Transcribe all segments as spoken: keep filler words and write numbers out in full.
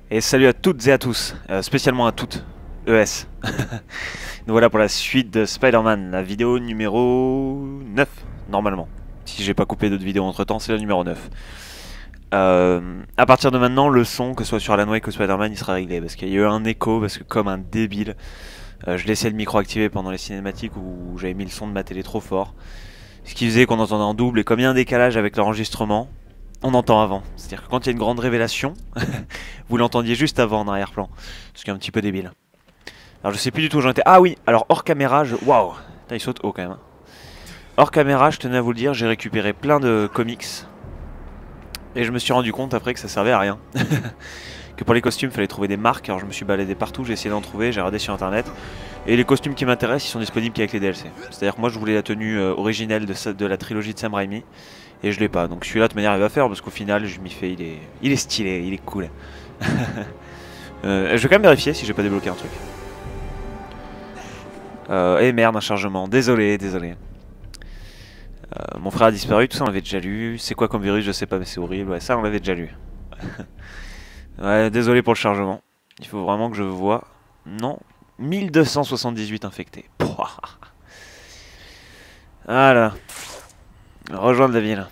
Et salut à toutes et à tous, euh, spécialement à toutes, E S. Nous voilà pour la suite de Spider-Man, la vidéo numéro neuf, normalement. Si j'ai pas coupé d'autres vidéos entre temps, c'est la numéro neuf. Euh, à partir de maintenant, le son, que ce soit sur Alan Wake ou Spider-Man, il sera réglé. Parce qu'il y a eu un écho, parce que comme un débile, euh, je laissais le micro activé pendant les cinématiques où j'avais mis le son de ma télé trop fort. Ce qui faisait qu'on entendait en double, et comme il y a un décalage avec l'enregistrement, on entend avant. C'est-à-dire que quand il y a une grande révélation, vous l'entendiez juste avant en arrière-plan. Ce qui est un petit peu débile. Alors je sais plus du tout où j'en étais. Ah oui, alors hors caméra, je... Waouh, il saute haut quand même. Hors caméra, je tenais à vous le dire, j'ai récupéré plein de comics. Et je me suis rendu compte après que ça servait à rien. Que pour les costumes, il fallait trouver des marques. Alors je me suis baladé partout, j'ai essayé d'en trouver, j'ai regardé sur internet. Et les costumes qui m'intéressent, ils sont disponibles qu'avec les D L C. C'est-à-dire que moi je voulais la tenue euh, originelle de, de la trilogie de Sam Raimi. Et je l'ai pas. Donc celui-là de toute manière il va faire parce qu'au final je m'y fais, il est, il est stylé, il est cool. euh, je vais quand même vérifier si j'ai pas débloqué un truc. Euh, et merde, un chargement. Désolé, désolé. Euh, mon frère a disparu, tout ça on l'avait déjà lu. C'est quoi comme virus, je sais pas mais c'est horrible. Ouais, ça on l'avait déjà lu. Ouais, désolé pour le chargement. Il faut vraiment que je vois. Non. mille deux cent soixante-dix-huit infectés. Pouah. Voilà. Rejoindre la ville.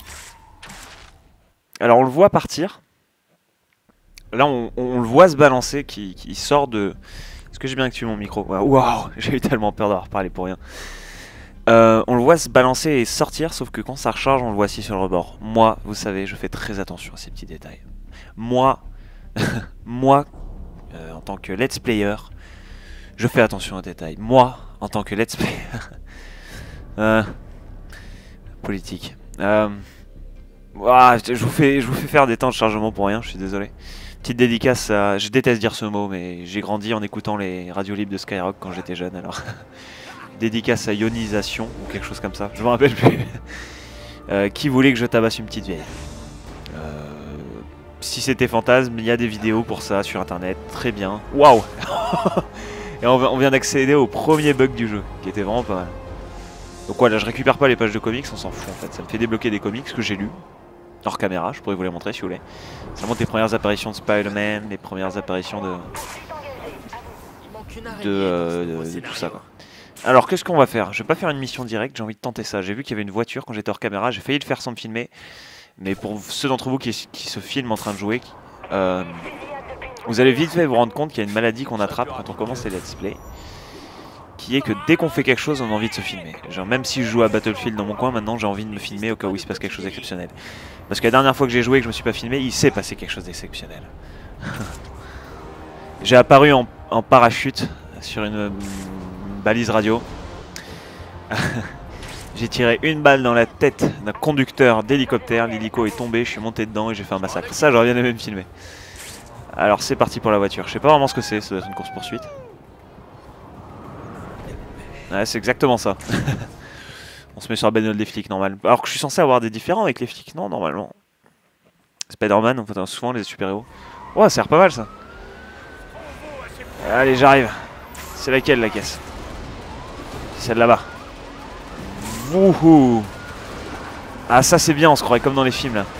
Alors on le voit partir. Là on, on le voit se balancer qui, qui sort de... Est-ce que j'ai bien activé mon micro? Waouh, j'ai eu tellement peur d'avoir parlé pour rien. Euh, on le voit se balancer et sortir, sauf que quand ça recharge on le voit assis sur le rebord. Moi, vous savez, je fais très attention à ces petits détails. Moi, moi, euh, en tant que let's player, je fais attention aux détails. Moi, en tant que let's player... euh, politique. Euh, ouah, je, vous fais, je vous fais faire des temps de chargement pour rien, je suis désolé. Petite dédicace à... Je déteste dire ce mot, mais j'ai grandi en écoutant les radios libres de Skyrock quand j'étais jeune, alors... Dédicace à ionisation, ou quelque chose comme ça, je me rappelle plus. euh, qui voulait que je tabasse une petite vieille? euh, Si c'était fantasme, il y a des vidéos pour ça sur internet, très bien. Waouh. Et on vient d'accéder au premier bug du jeu, qui était vraiment pas mal. Donc voilà, je récupère pas les pages de comics, on s'en fout en fait. Ça me fait débloquer des comics que j'ai lus, hors caméra, je pourrais vous les montrer si vous voulez. Ça montre les premières apparitions de Spider-Man, les premières apparitions de... De, euh, de, de tout ça quoi. Alors qu'est-ce qu'on va faire? Je vais pas faire une mission directe, j'ai envie de tenter ça. J'ai vu qu'il y avait une voiture quand j'étais hors caméra, j'ai failli le faire sans me filmer. Mais pour ceux d'entre vous qui, qui se filment en train de jouer, euh, vous allez vite fait vous rendre compte qu'il y a une maladie qu'on attrape quand on commence les let's play. Qui est que dès qu'on fait quelque chose, on a envie de se filmer. Genre même si je joue à Battlefield dans mon coin, maintenant j'ai envie de me filmer au cas où il se passe quelque chose d'exceptionnel. Parce que la dernière fois que j'ai joué et que je me suis pas filmé, il s'est passé quelque chose d'exceptionnel. J'ai apparu en, en parachute sur une... balise radio. J'ai tiré une balle dans la tête d'un conducteur d'hélicoptère. L'hélico est tombé, je suis monté dedans et j'ai fait un massacre. Ça, j'aurais bien aimé me filmer. Alors, c'est parti pour la voiture. Je sais pas vraiment ce que c'est, ça doit être une course-poursuite. Ouais, c'est exactement ça. On se met sur la bagnole des flics, normal. Alors que je suis censé avoir des différends avec les flics, non, normalement. Spider-Man, on fait souvent les super-héros. Oh, ça a l'air pas mal ça. Allez, j'arrive. C'est laquelle la caisse? Celle là-bas. Wouhou. Ah ça c'est bien, on se croirait comme dans les films là.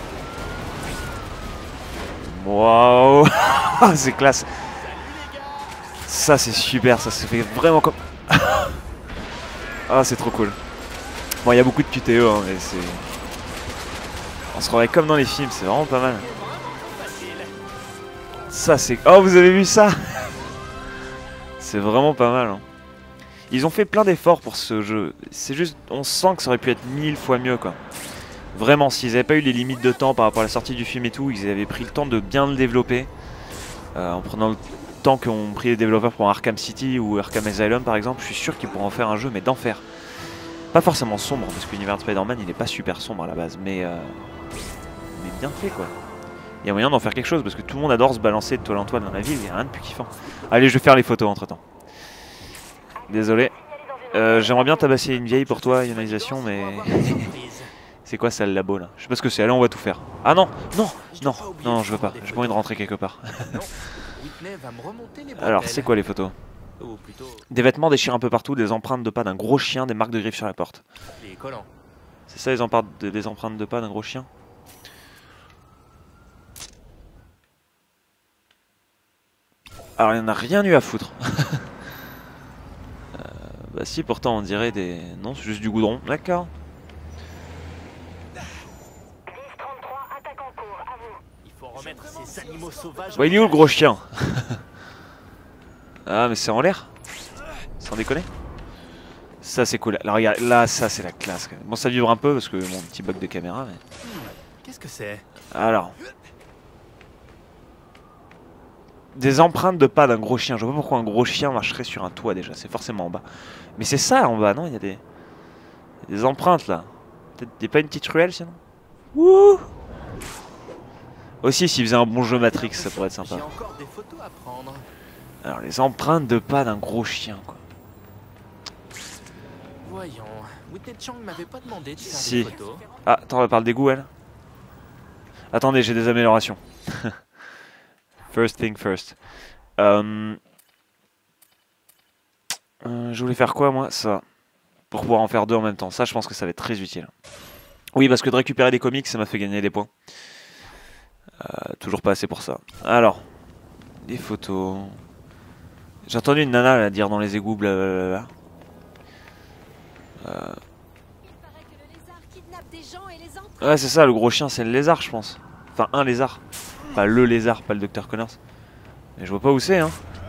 Waouh. C'est classe. Ça c'est super, ça se fait vraiment comme... Ah c'est trop cool. Bon il y a beaucoup de Q T E hein, mais c'est... On se croirait comme dans les films, c'est vraiment pas mal. Ça c'est... Oh vous avez vu ça? C'est vraiment pas mal hein. Ils ont fait plein d'efforts pour ce jeu. C'est juste, on sent que ça aurait pu être mille fois mieux quoi. Vraiment, s'ils n'avaient pas eu les limites de temps par rapport à la sortie du film et tout, ils avaient pris le temps de bien le développer. Euh, en prenant le temps qu'ont pris les développeurs pour Arkham City ou Arkham Asylum par exemple, je suis sûr qu'ils pourront en faire un jeu mais d'enfer. Pas forcément sombre, parce que l'univers de Spider-Man il n'est pas super sombre à la base, mais, euh, mais bien fait quoi. Il y a moyen d'en faire quelque chose, parce que tout le monde adore se balancer de toile en toile dans la ville, il n'y a rien de plus kiffant. Allez, je vais faire les photos entre temps. Désolé. Euh, J'aimerais bien tabasser une vieille pour toi, ionisation, mais... C'est quoi ça le labo là? Je sais pas ce que c'est, allez on va tout faire. Ah non, non, non, non, je veux pas, j'ai pas envie de rentrer quelque part. Alors, c'est quoi les photos? Des vêtements déchirés un peu partout, des empreintes de pas d'un gros chien, des marques de griffes sur la porte. C'est ça les empreintes de, des empreintes de pas d'un gros chien? Alors il n'y en a rien eu à foutre. euh, bah si, pourtant on dirait des... Non, c'est juste du goudron. D'accord. Bah, il est où le gros chien? Ah mais c'est en l'air. Sans déconner. Ça c'est cool. Là regarde, là ça c'est la classe. Bon ça vibre un peu parce que mon petit bug de caméra mais... Qu'est-ce que c'est? Alors... Des empreintes de pas d'un gros chien. Je vois pas pourquoi un gros chien marcherait sur un toit déjà. C'est forcément en bas. Mais c'est ça en bas, non? Il y a des... Il y a des empreintes là. Peut-être il y a pas une petite ruelle sinon? Wouh! Aussi s'il faisait un bon jeu Matrix ça pourrait être sympa. J'ai encore des photos à prendre. Alors les empreintes de pas d'un gros chien quoi. Voyons, Whitney Chang m'avait pas demandé de faire Si. des photos. Ah, attends, on parle d'égout elle. Attendez, j'ai des améliorations. First thing first. Euh... Euh, je voulais faire quoi moi? Ça. Pour pouvoir en faire deux en même temps. Ça je pense que ça va être très utile. Oui parce que de récupérer des comics ça m'a fait gagner des points. Euh, toujours pas assez pour ça. Alors. Des photos. J'ai entendu une nana là, dire dans les égouts blablabla. Euh... Ouais c'est ça, le gros chien c'est le lézard je pense. Enfin un lézard. Pas le lézard, pas le docteur Connors. Mais je vois pas où c'est hein.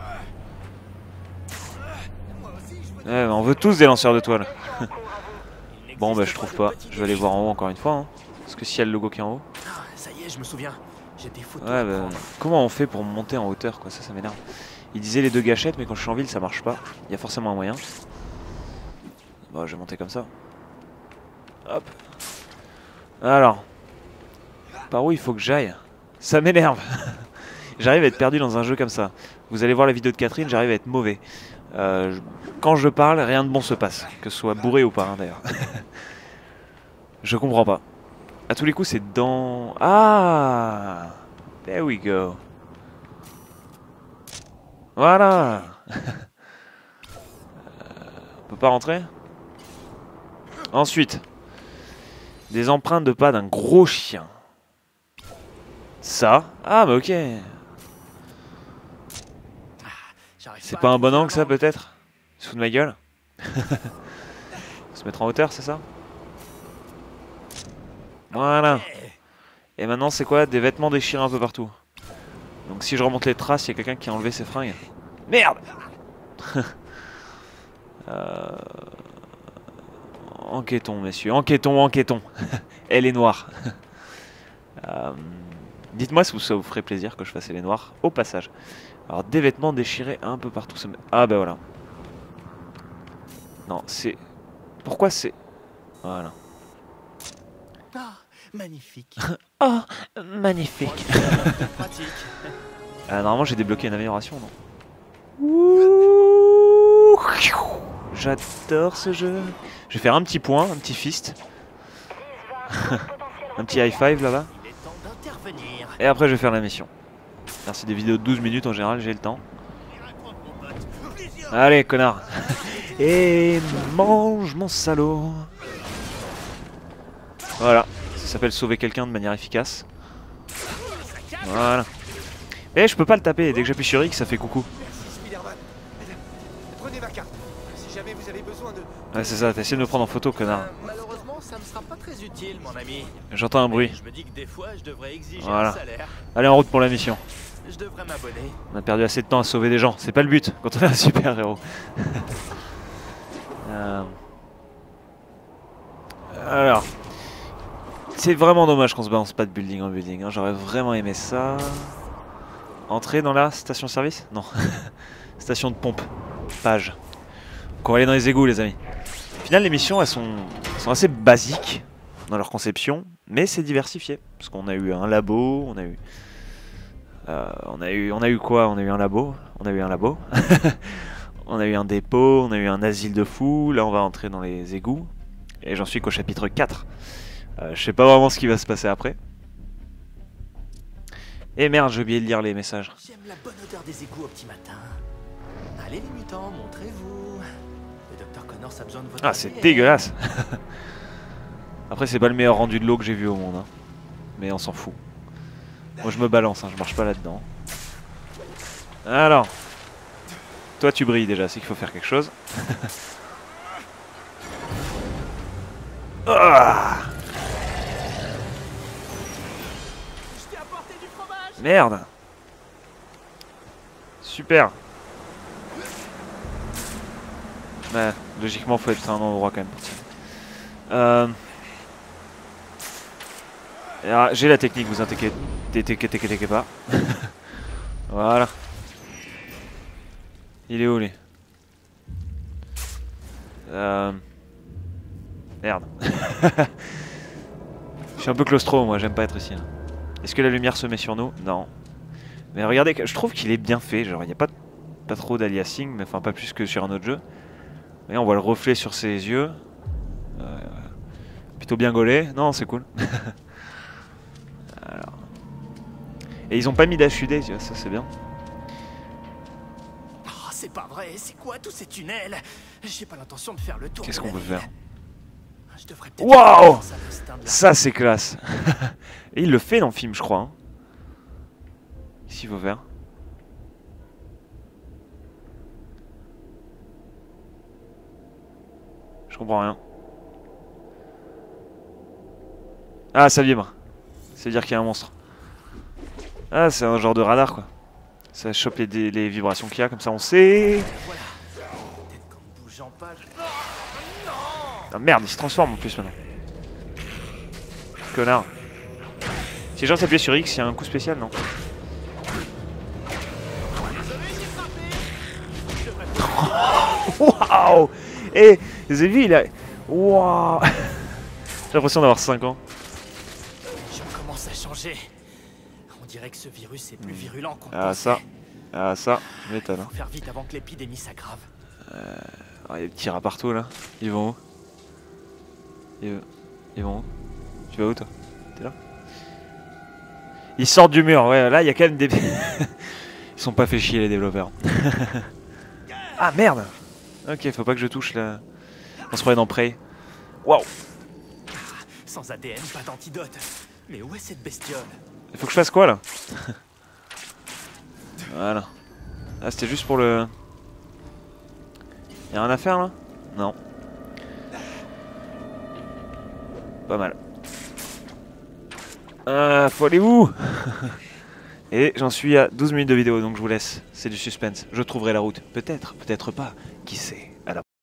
Ouais, on veut tous des lanceurs de toile. Bon bah je trouve pas. Je vais aller voir en haut encore une fois hein. Parce que s'il y a le logo qui est en haut. Ça y est, je me souviens. J'ai des photos. Ouais bah comment on fait pour monter en hauteur quoi? Ça ça m'énerve. Il disait les deux gâchettes mais quand je suis en ville ça marche pas. Il y a forcément un moyen. Bon je vais monter comme ça. Hop. Alors. Par où il faut que j'aille? Ça m'énerve. J'arrive à être perdu dans un jeu comme ça. Vous allez voir la vidéo de Catherine, j'arrive à être mauvais. Euh, je... Quand je parle, rien de bon se passe. Que ce soit bourré ou pas hein, d'ailleurs. Je comprends pas. À tous les coups c'est dans... Ah, there we go. Voilà. euh, on peut pas rentrer? Ensuite. Des empreintes de pas d'un gros chien. Ça. Ah bah ok. C'est pas un bon angle ça peut-être? Sous de ma gueule. Se mettre en hauteur c'est ça? Voilà. Et maintenant c'est quoi? Des vêtements déchirés un peu partout. Donc si je remonte les traces, il y a quelqu'un qui a enlevé ses fringues. Merde. euh... Enquêtons messieurs, enquêtons, enquêtons. Elle est noire. euh... Dites-moi si ça vous ferait plaisir que je fasse les noirs au passage. Alors des vêtements déchirés un peu partout. Ah bah voilà. Non c'est... Pourquoi c'est... Voilà. Ah, magnifique. Oh, magnifique. Ah, normalement j'ai débloqué une amélioration non? J'adore ce jeu. Je vais faire un petit point, un petit fist. Un petit high five là-bas. Et après je vais faire la mission. Merci, des vidéos de douze minutes en général, j'ai le temps. Allez connard. Et mange mon salaud. Voilà, ça s'appelle sauver quelqu'un de manière efficace. Voilà. Et je peux pas le taper, dès que j'appuie sur X ça fait coucou. Prenez ma carte. Si jamais vous avez besoin de... Ouais c'est ça, t'as essayé de me prendre en photo connard. Euh, malheureusement, ça me sera pas très utile, mon ami. J'entends un bruit. Je me dis que des fois, je devrais exiger Voilà. un salaire. Allez en route pour la mission. Je devrais m'abonner. On a perdu assez de temps à sauver des gens, c'est pas le but quand on est un super héros. euh... Alors, c'est vraiment dommage qu'on se balance pas de building en building, hein. J'aurais vraiment aimé ça. Entrer dans la station-service? Non. Station de pompe. Page. Donc on va aller dans les égouts les amis. Au final les missions elles sont, elles sont assez basiques dans leur conception, mais c'est diversifié. Parce qu'on a eu un labo, on a eu... Euh, on a eu, on a eu quoi? On a eu un labo, on a eu un labo, on a eu un dépôt, on a eu un asile de fous. Là on va entrer dans les égouts et j'en suis qu'au chapitre quatre. Euh, je sais pas vraiment ce qui va se passer après. Et merde, j'ai oublié de lire les messages. J'aime la bonne odeur des égouts au petit matin. Allez les mutants, montrez-vous. Le docteur Connors a besoin de votre... Ah c'est dégueulasse. Après c'est pas le meilleur rendu de l'eau que j'ai vu au monde hein. Mais on s'en fout. Moi je me balance, hein, je marche pas là-dedans. Alors. Toi tu brilles déjà, c'est qu'il faut faire quelque chose. Ah Je t'ai apporté du fromage. merde. Super. Ouais, logiquement faut être à un endroit quand même pour tirer. Euh... alors, j'ai la technique, vous inquiétez, inquiétez pas. Voilà. Il est où lui? euh... Merde. Je suis un peu claustro moi, j'aime pas être ici. Est-ce que la lumière se met sur nous? Non. Mais regardez, je trouve qu'il est bien fait, genre il n'y a pas, pas trop d'aliasing, mais enfin pas plus que sur un autre jeu. Et on voit le reflet sur ses yeux. Euh, plutôt bien gaulé. Non, c'est cool. Alors. Et ils ont pas mis d'H U D, tu vois, ça c'est bien. Oh, c'est pas vrai, c'est quoi tous ces tunnels? J'ai pas l'intention de faire le tour. Qu'est-ce de qu'on la peut ville. faire? Je devrais peut-être Waouh! faire ça l'instinct de la- Ça c'est classe. Et il le fait dans le film, je crois. Hein. Qu'est-ce qu'il faut faire? Je comprends rien. Ah, ça vibre. Ça veut dire qu'il y a un monstre. Ah, c'est un genre de radar quoi. Ça chope les, les vibrations qu'il y a, comme ça on sait. Voilà. Peut-être qu'en bougeant pas, je... Ah merde, il se transforme en plus maintenant. Connard. Si genre s'appuyer sur X, il y a un coup spécial, non? Waouh! Et vous avez vu, il a... Waouh! J'ai l'impression d'avoir cinq ans. Je commence à changer. On dirait que ce virus est plus virulent qu'on Ah pensait. ça. Ah ça, je m'étonne. Hein. Faut faire vite avant que l'épidémie s'aggrave. Euh... Alors, il y a des petits rats partout là. Ils vont où? Ils... Ils vont où? Tu vas où toi? T'es là? Ils sortent du mur, ouais, là il y a quand même des... Ils sont pas fait chier les développeurs. Ah merde! Ok, faut pas que je touche là. On se croyait dans Prey. Waouh! Sans A D N, pas d'antidote. Mais où est cette bestiole? Il faut que je fasse quoi là? Voilà. Ah c'était juste pour le... Y'a rien à faire là? Non. Pas mal. Euh, faut aller où? Et j'en suis à douze minutes de vidéo donc je vous laisse. C'est du suspense. Je trouverai la route. Peut-être, peut-être pas. Qui sait?